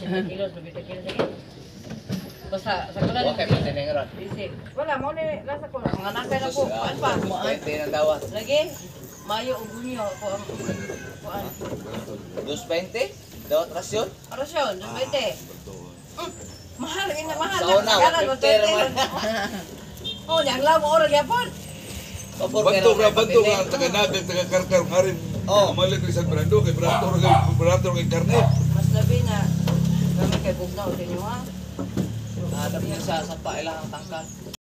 80 kilos, 90 kilos lagi. Basta sa kulan Okay, pwede na nga ron. Bisi. Wala mo ni lasa ko. Mga nakay na ko. Kuan pa. Pwede na dawa. Lagi. Mayo ug Hunyo ko ang kuan. 220? Dawat rasyon? Arasyon, 20. Mahal ina mahal. Sa una, 150 naman. Oh, nyanglaw mo ora gyapon. Bantu ka, taga nagag, taga karkar, marim. Oh. Malit rin sa brando, kay brato kay karne. Mas labi na kami kay bugnaw din yo ha. Hanap niya sa pailang tangkal.